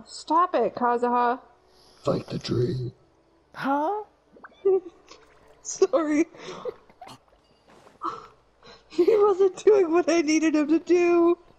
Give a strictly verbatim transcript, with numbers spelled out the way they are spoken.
Stop it, Kazuha. Fight the tree. Huh? Sorry. He wasn't doing what I needed him to do.